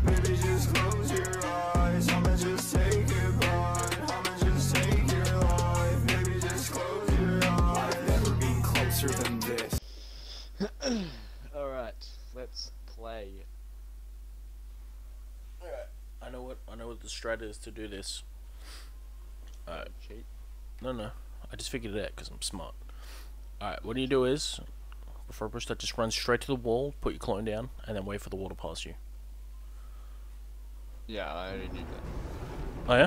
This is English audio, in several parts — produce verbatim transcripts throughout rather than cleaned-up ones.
Baby, just close your eyes. I'ma just take it by. I'ma just take your life. Baby, just close your eyes. I've never been closer than this. Alright, let's play. Alright, I know what I know what the strat is to do this. Alright. Cheat. No, no. I just figured it out because I'm smart. Alright, what you do is, before I push that, just run straight to the wall, put your clone down, and then wait for the wall to pass you. Yeah, I already knew that. Oh yeah?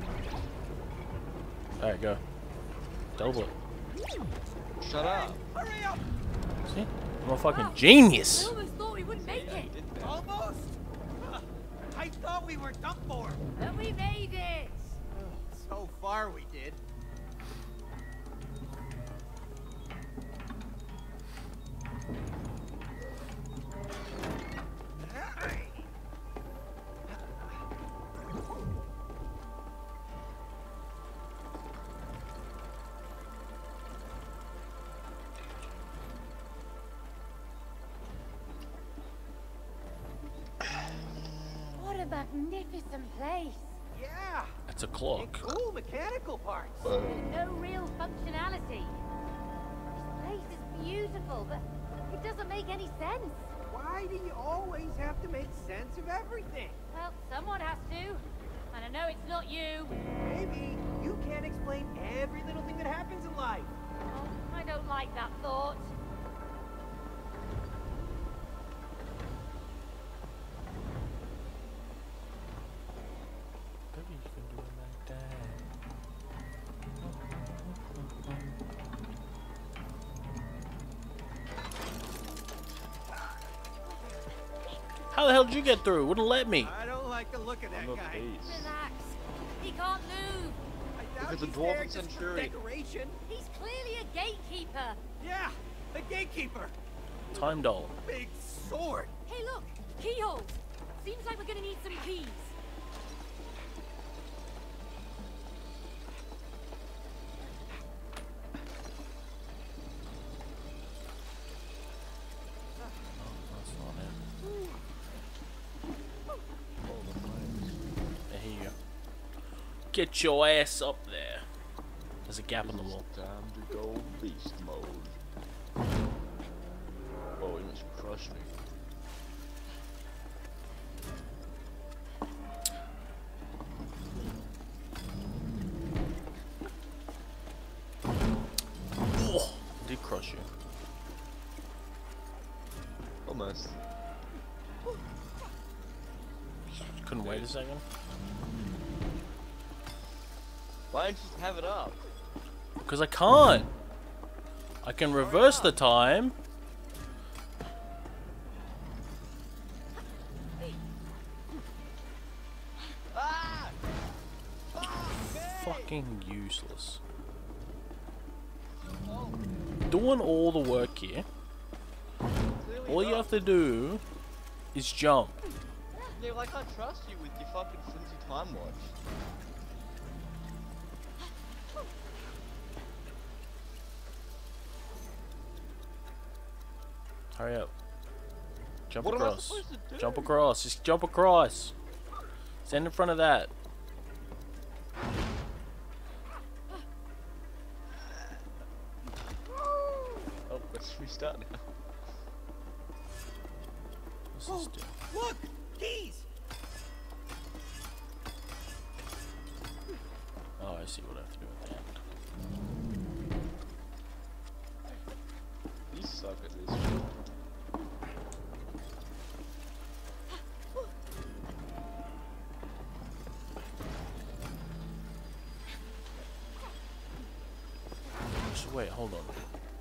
Alright, go. Double it. Shut up. Hurry up! See? I'm a fucking genius! I almost thought we wouldn't make Yeah, it. you did that. Almost! I thought we were done for. But we made it. So far we did. What a magnificent place. Yeah. That's a And clock. cool mechanical parts. Uh, No real functionality. This place is beautiful, but it doesn't make any sense. Why do you always have to make sense of everything? Well, someone has to. And I know it's not you. Maybe you can't explain every little thing that happens in life. Oh, I don't like that thought. How the hell did you get through? Wouldn't let me. I don't like the look of that I'm a guy. beast. Relax. He can't move. I doubt It's a he's dwarven there just for centurion. decoration. He's clearly a gatekeeper. Yeah, the gatekeeper. Time doll. Big sword. Hey, look. Keyholes. Seems like we're gonna need some keys. That's not it. There you go. Get your ass up there. There's a gap in the wall. Time to go beast mode. Oh, he must crush me. Oh, did crush you. Almost. Couldn't wait a second. Why don't you just have it up? Because I can't. I can reverse the time. Ah! Fucking useless. Doing all the work here. Clearly All you not. have to do is jump. Yeah, well, I can't trust you with your fucking flimsy time watch. Hurry up. Jump What am I across. supposed to do? Jump across. Just jump across. Stand in front of that. Oh, let's restart now. What's Oh, this do? look, keys. Oh, I see what I have to do with that. You suck at this shit. So wait, hold on.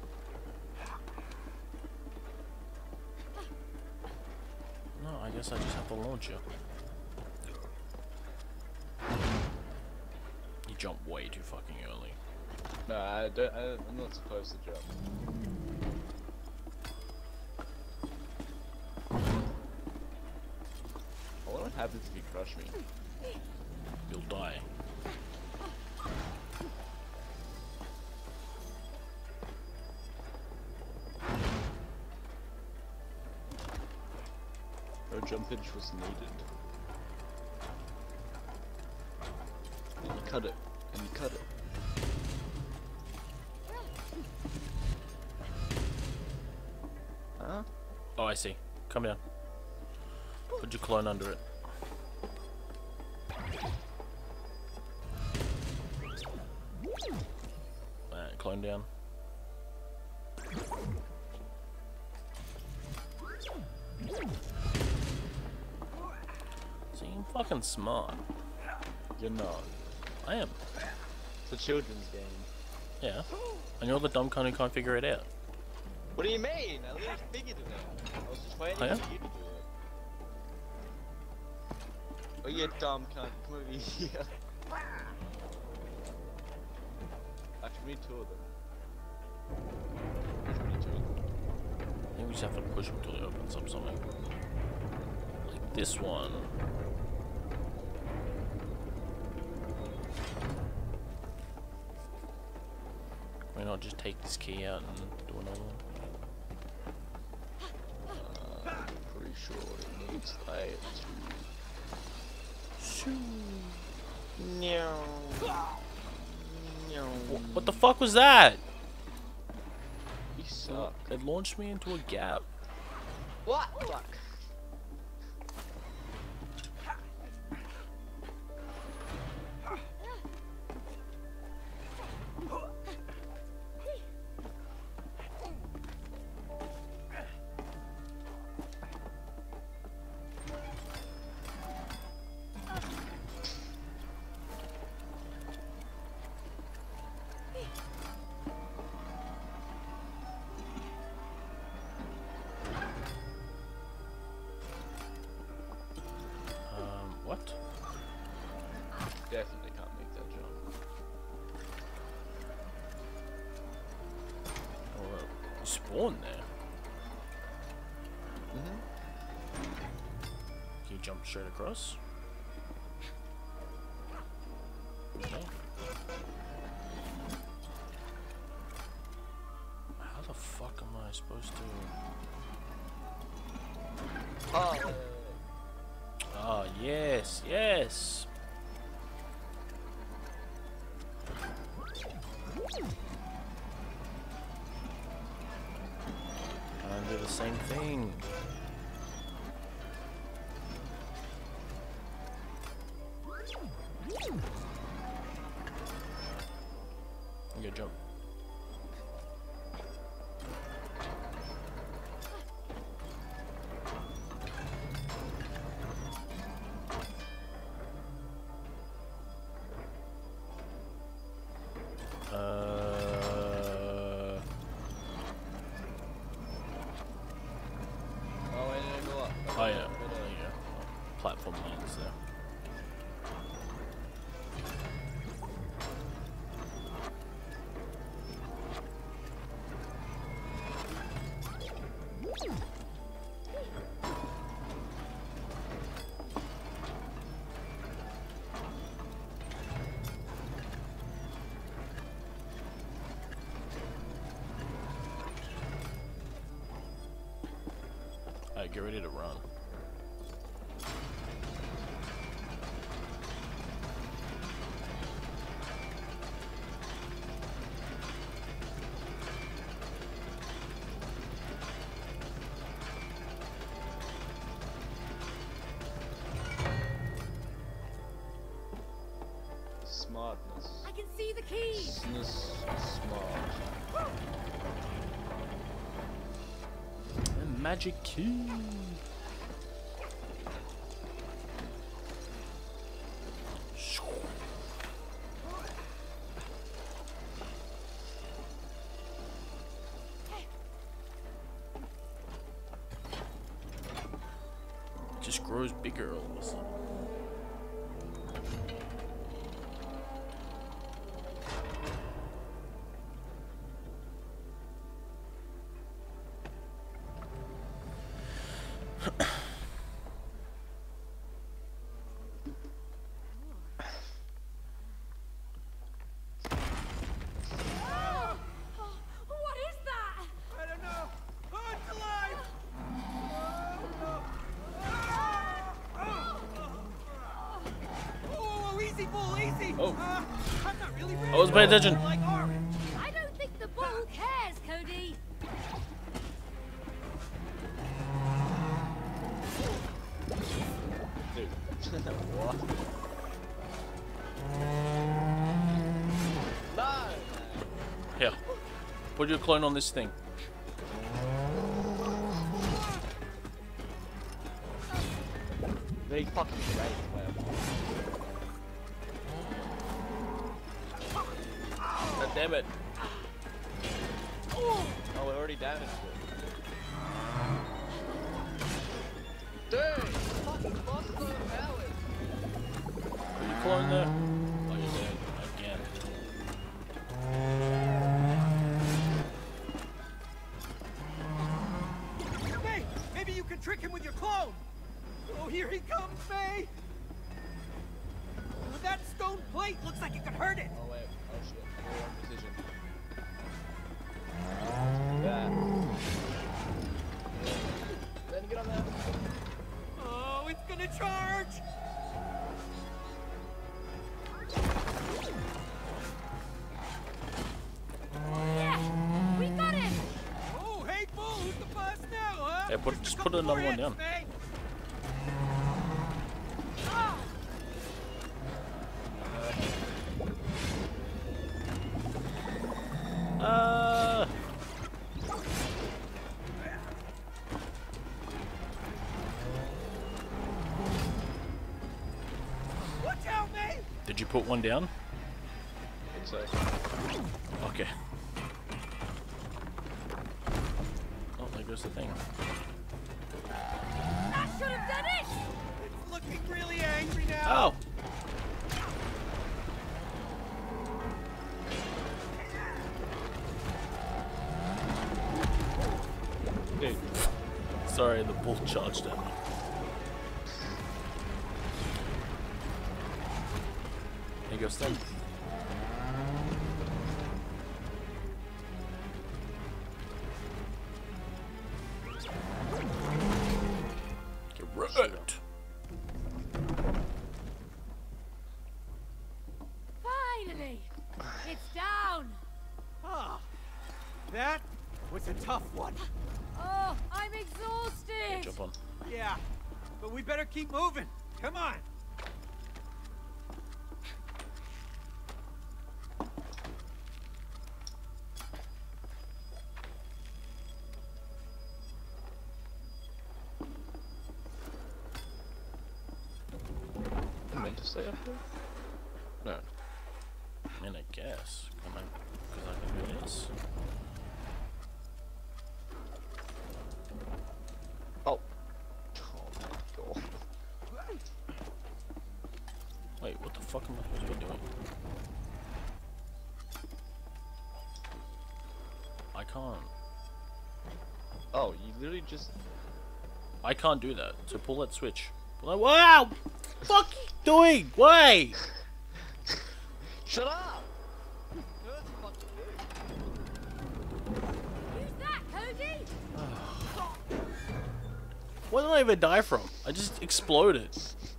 No, I guess I just have to launch it. You jump way too fucking early. No, I don't. I, I'm not supposed to jump. I wonder what happens if you crush me. You'll die. No jumpage was needed. cut it. And you cut it. Huh? Oh, I see. Come down. Put your clone under it. Alright, clone down. See, I'm fucking smart. You're not. I am. It's a children's game. Yeah. And you're the dumb cunt who can't figure it out. What do you mean? I literally figured it out. I was just waiting Oh, yeah? for you to do it. Oh, you dumb cunt. Come over here. Actually, we need two of them. Actually, we need two of them. I think we just have to push him until he opens up something. Like this one. Why not just take this key out and do another one? Uh, I'm pretty sure it needs that to... No. No. Wh- What the fuck was that? You suck. It launched me into a gap. What? Fuck. Um, what? Definitely can't make that jump. Oh, uh, you spawned there. Mm-hmm. Can you jump straight across? No. How the fuck am I supposed to? Oh, wait, wait, wait. Oh, yes, yes. And do the same thing. You gotta jump. Uh, Oh, wait, no, go up. oh yeah, there you go. Platform lands there. Alright, get ready to run. Smartness. I can see the key. Business smart. A magic key. It just grows bigger all of a sudden. What is that? I don't know. Oh, it's alive! Oh, whoa, whoa, easy, bull, easy! easy. Oh. Uh, I'm not really ready. I wasn't paying attention. Like orange. I don't think the ball cares, Cody. Dude. What? No! Here. Put your clone on this thing. They fucking great. God damn it. Oh, we already damaged it. Dude! Fucking lost the powers! Put your clone there. Oh, you're dead. Again. May, maybe you can trick him with your clone. Oh, here he comes, May. That stone plate looks like it could hurt it. Oh wait, oh shit. Wrong decision. Yeah. Then get on there. Oh, it's gonna charge. Yeah, we got it. Oh, hey, Bull, who's the boss now, huh? Hey, put, just put another one down. May. Uh. Watch out, May. Did you put one down? I think so. Okay. Oh, there goes the thing. That should have done it. It's looking really angry now. Oh! Dude. Sorry, the bull charged at me. There goes thing. Get wrecked. Finally, it's down. Ah, that was a tough one. Oh, I'm exhausted. Jump on. Yeah, but we better keep moving. Come on. I meant to stay up there? No. I mean, I guess. Come on. Because I can do this. Oh. Oh my god. Wait, what the fuck am I supposed to be doing? I can't. Oh, you literally just. I can't do that. So pull that switch. Pull that. Wow! Fuck you doing? Why? Shut up! Who's that, Cody? What did I even die from? I just exploded.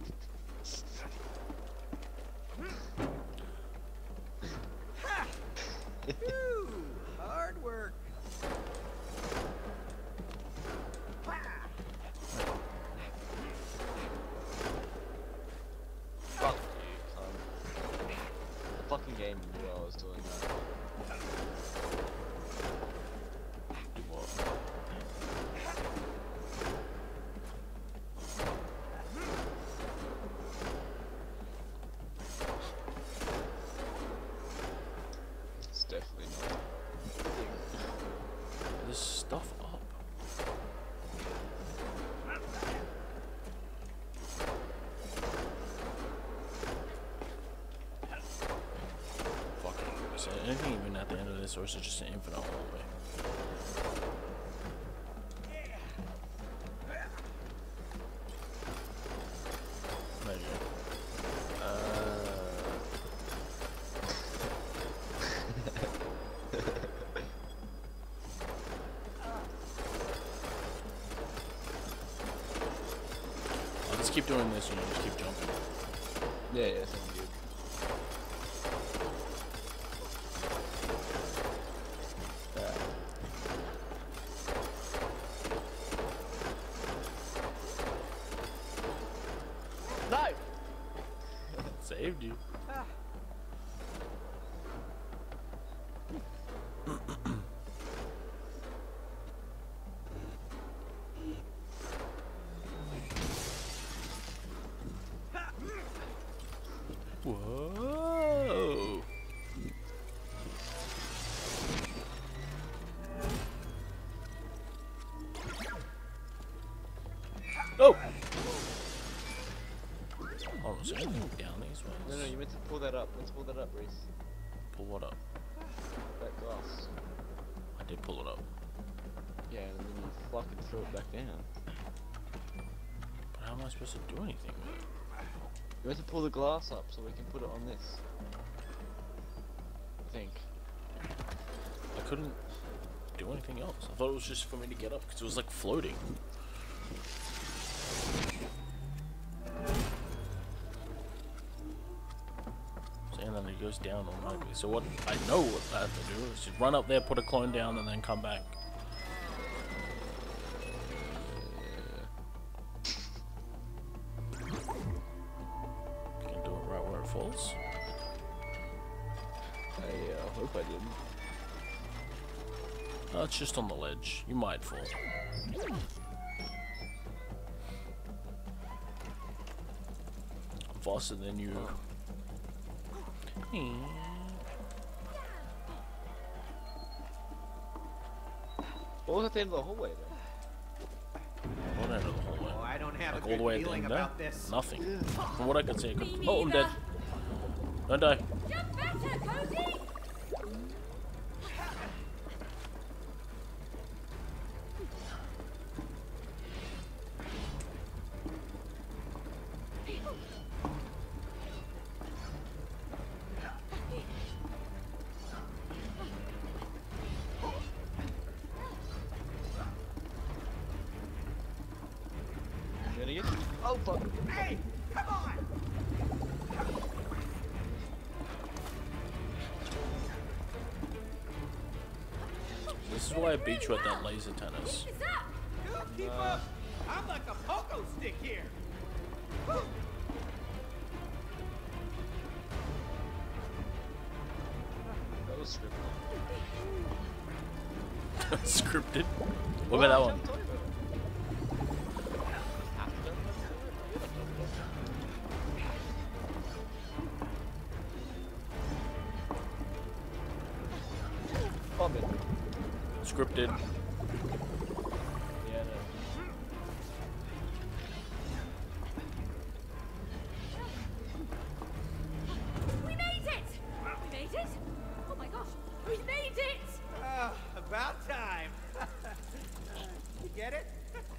Phew, hard work. Fuck you, cunt. The fucking game knew I was doing that. Do what? It's definitely not. This stuff up. Fucking. Is there anything even at the end of this, or is it just an infinite hallway? There you go. Uh, I'll just keep doing this and you just keep jumping. Yeah, yeah, sounds good. No! Saved you. Whoa. Oh! Oh, is there anything down these ways? No, no, you meant to pull that up. Let's pull that up, Reese. Pull what up? That glass. I did pull it up. Yeah, and then you fucking throw it back down. But how am I supposed to do anything with it? You meant to pull the glass up so we can put it on this. I think. I couldn't do anything else. I thought it was just for me to get up because it was like floating. And then it goes down automatically. So what I know what I have to do is just run up there, put a clone down, and then come back. You can do it right where it falls. I uh, hope I didn't. Oh, it's just on the ledge. You might fall. I'm faster than you. What was at the end of the hallway then? What end of the hallway? Oh, I don't have Like a all good the way at the feeling end there? about this. Nothing. Yeah. From what I could see, I could... Me Oh, I'm dead. neither. Don't die. Jump better, Cody! Getting it? Oh fuck! Hey, come on! This is why I beat you at that laser tennis. It's up! You keep up! I'm like a pogo stick here! Woo. That was scripted. Scripted. What about that one? Bomb it. Scripted. Yeah, no. We made it! We made it? Oh my gosh, we made it! Uh, about time. You get it?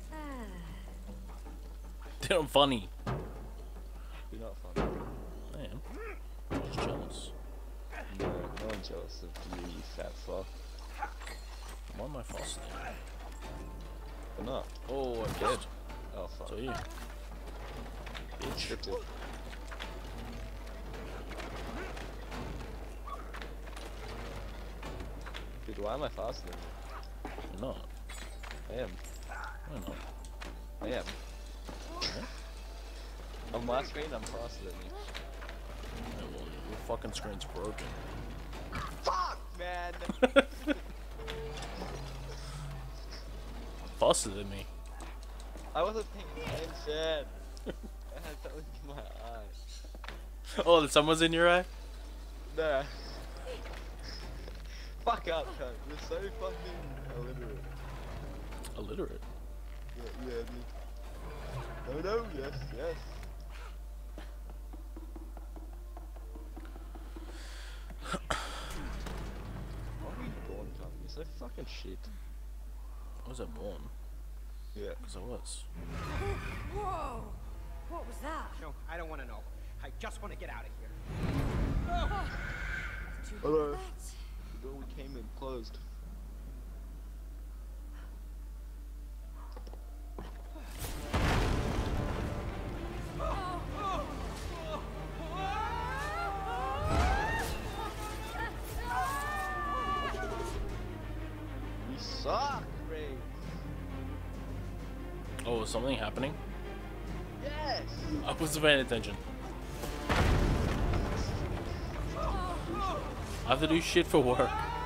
Dude, I'm funny. You're not funny. I am. I'm just jealous. No, no one's jealous of you, you fat fuck. Why am I faster than you? Or not. Oh, I'm dead. Oh fuck. So you. It's scripted. Dude, why am I faster than you? You're not. I am. Why not? I am. Okay. On my screen, I'm faster than you. Yeah, well, your fucking screen's broken. Fuck, man! Faster than me. I wasn't paying attention. I had something in my eye. Oh, someone's in your eye? Nah. Fuck up, cunt. You're so fucking illiterate. Illiterate. Yeah, yeah, dude. No, no, yes, yes. Why were you born, cunt? You're so fucking shit. Was I born? Yeah. Because I was. Whoa! What was that? No, I don't want to know. I just want to get out of here. Too Hello. late. The door we came in closed. We suck, Ray. Oh, is something happening? Yes. I wasn't paying attention. I have to do shit for work.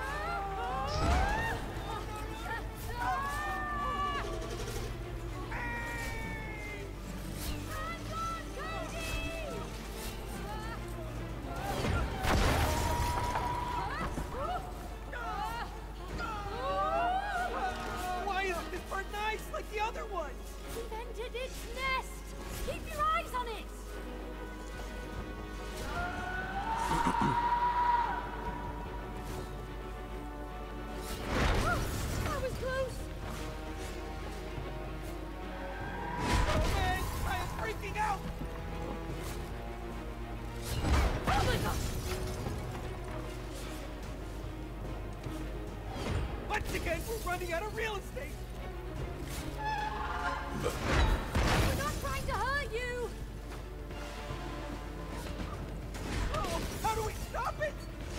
Why isn't this bird nice like the other ones? Defended its nest. Keep your eyes on it. That was close. Oh man, I am freaking out. Oh my god. Once again, we're running out of real estate. We're not trying to hurt you. Oh, how do we stop it?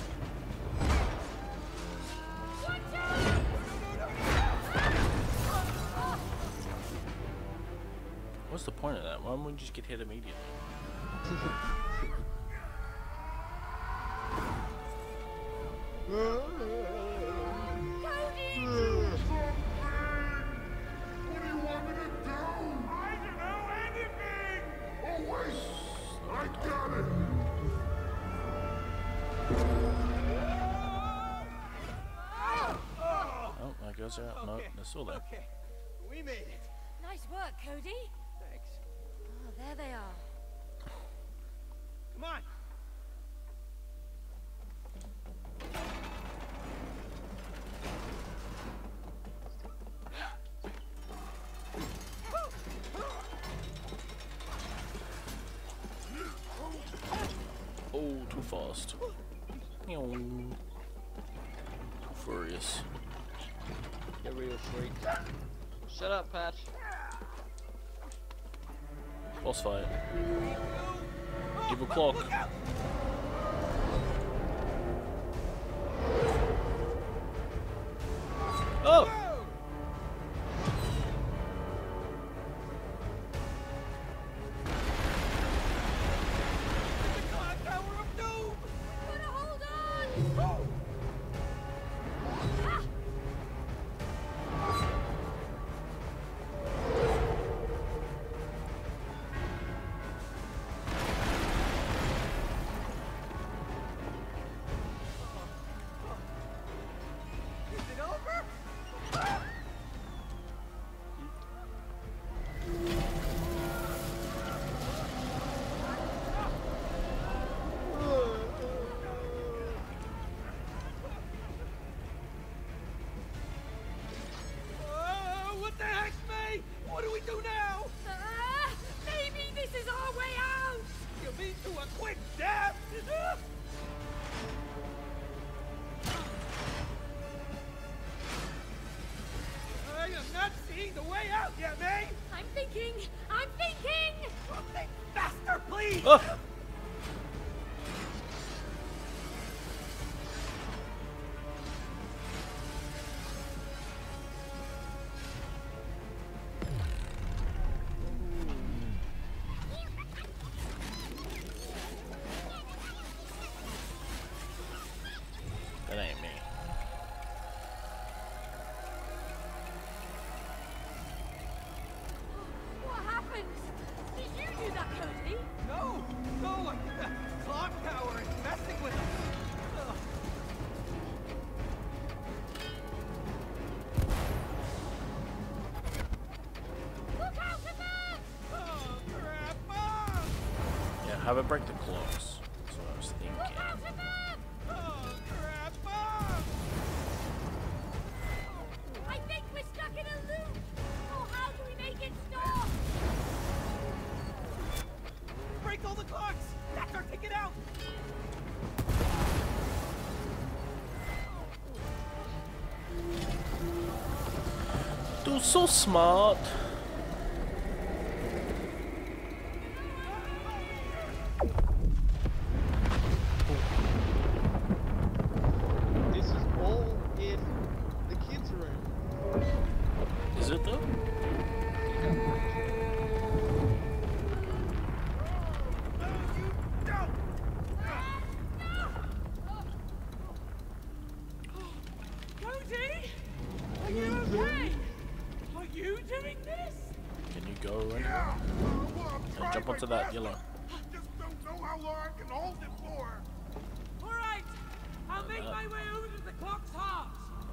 Watch out. No, no, no, no. What's the point of that? Why don't we just get hit immediately? Oh, that goes out. No, Okay, they're still there. Okay, we made it. Nice work, Cody. Thanks. Oh, there they are. Come on. Oh, too fast. Meow. Too furious. Get real freak. Shut up, Patch. Boss fight. Oh, Evil oh, clock. Look out. Oh! Whoa. The Clocktower of Doom. Gotta hold on. Oh. Ah! Is it over? Oh, what the heck, May? What do we do now? Ah, maybe this is our way out. You mean to a quick death? I am not seeing the way out yet, May. I'm thinking. I'm thinking. Well, think faster, please. Oh! That ain't me. What happened? Did you do that, Cody? No, no, the clock tower is messing with us. Ugh. Look out above! Oh, crap. Ah! Yeah, have it break the clocks. That's what I was Look thinking. out above! Oh, crap. Ah! I think we're stuck in a loop. Oh, how do we make it stop? Break all the clocks. That's our ticket out. Dude, so smart. This is all in the kids' room. Is it though? to that yellow. Just don't know how long I can hold it for. All right, I'll make my way over to the clock's heart.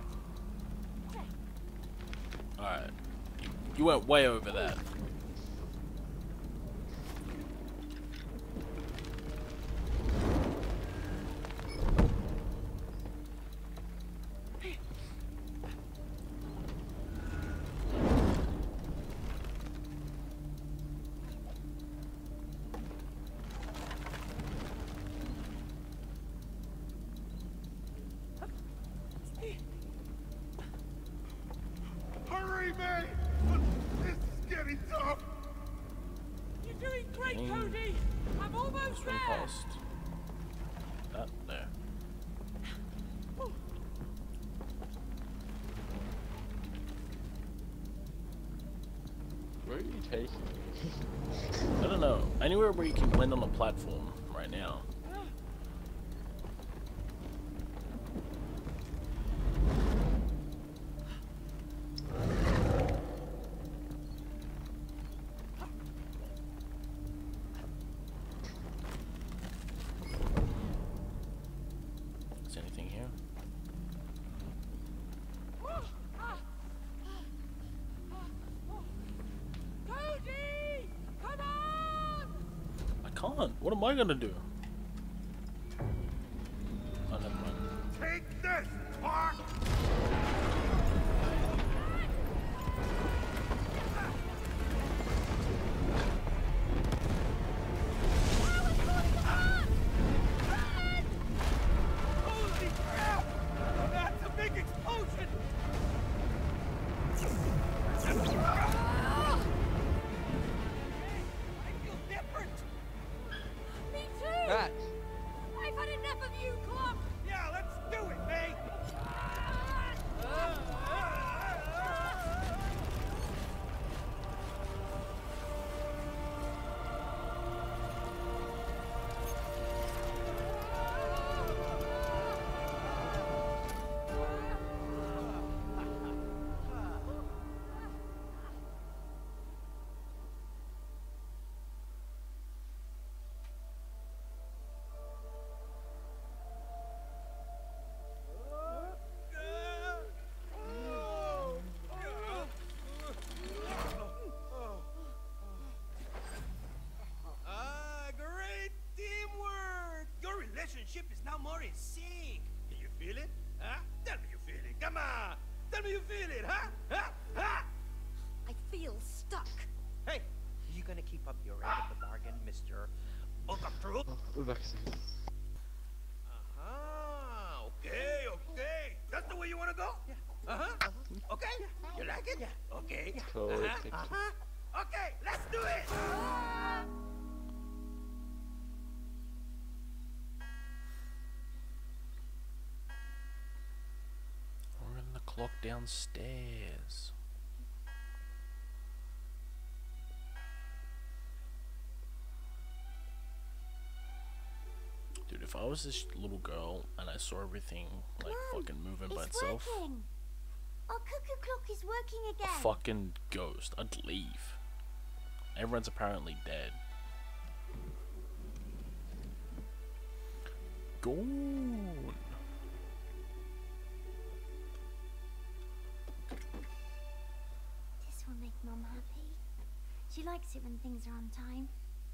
Alright. You, you went way over that. Hurry, man! This is getting tough. You're doing great, Mm. Cody. I'm almost Swing there. past. That there. Where are you taking me? I don't know. Anywhere where you can land on a platform right now. Is anything here? Cody, come on! I can't. What am I gonna do? Oh, never mind. Take this, Mark! Holy crap! That's a big explosion! I feel different! Me too! That. I've had enough of you, Clock! Yeah, let's do it, May! Ah, great teamwork! Your relationship is now more in sync. Can you feel it? Huh? Tell me you feel it. Come on! Tell me you feel it, huh? Huh? Huh? I feel stuck. Hey, you gonna keep up your end of the bargain, Mister Book of Truth? Vaccine. Uh-huh. Okay, okay. That's the way you wanna go? Yeah. Uh-huh. Okay. You like it? Yeah. Okay. Totally Uh-huh. picked it. Uh-huh. Okay, let's do it! We're in the clock downstairs. Dude, if I was this little girl and I saw everything like Mom, fucking moving by it's itself, working. Our cuckoo clock is working a again. fucking ghost, I'd leave. Everyone's apparently dead. Gone. This will make Mom happy. She likes it when things are on time.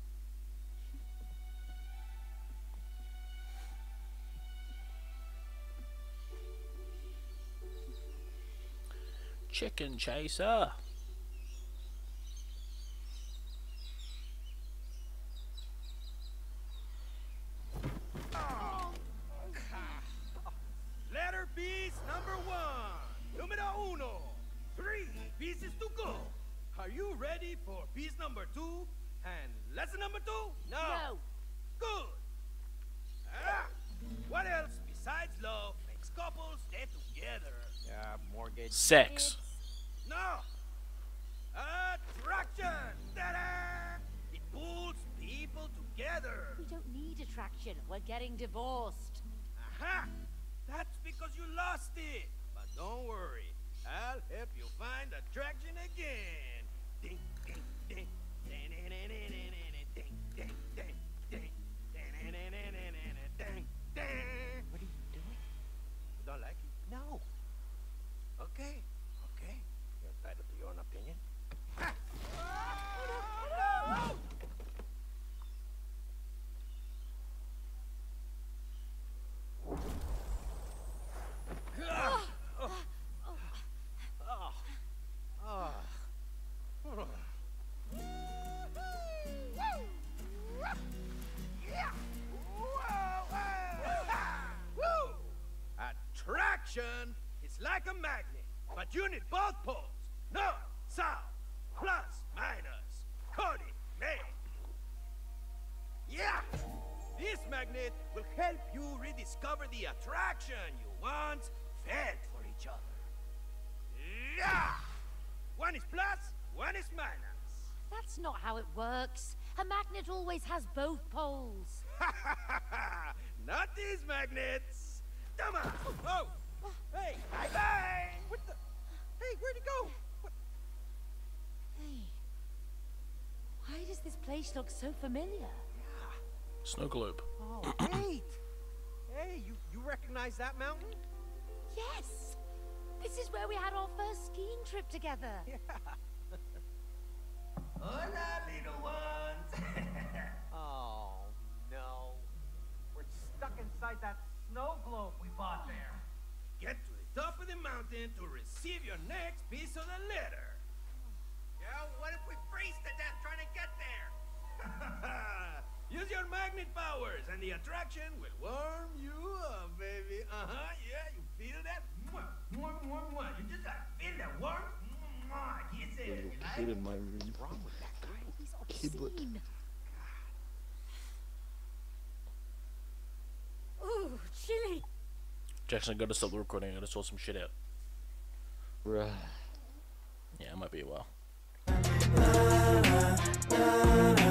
Chicken chaser. Letter piece number one. Numero uno. Three pieces to go. Are you ready for piece number two? And lesson number two? No. Good. Ah, what else besides love makes couples stay together? Yeah, mortgage. Sex. No. Attraction. Ta-da! It pulls people together. We don't need attraction. We're getting divorced. Aha! That's because you lost it. But don't worry. I'll help you find attraction again. Ding, ding, ding. Ding, ding, ding, ding, ding, ding, ding. like a magnet, but you need both poles. North, south, plus, minus, coordinate. Yeah! This magnet will help you rediscover the attraction you once felt for each other. Yeah! One is plus, one is minus. That's not how it works. A magnet always has both poles. Not these magnets. Come on. Oh. Hey. Bye bye. What the? Hey, where'd he go? What? Hey. Why does this place look so familiar? Snow globe. Oh, wait. Hey, you you recognize that mountain? Yes! This is where we had our first skiing trip together. Yeah. Hola, little ones. Oh, no. We're stuck inside that snow globe we bought there. Get to the top of the mountain to receive your next piece of the letter. Yeah, what if we freeze to death trying to get there? Use your magnet powers and the attraction will warm you up, baby. Uh-huh, yeah, you feel that? Mwah, mwah, mwah, mwah. You just gotta feel that warmth. Mwah, kiss it. Little You like kid it? in my room. What's wrong with that guy? He's Kidlet. obscene. Ooh, chilly. Jackson, I gotta stop the recording. I gotta sort some shit out. Bruh. Yeah, it might be a while.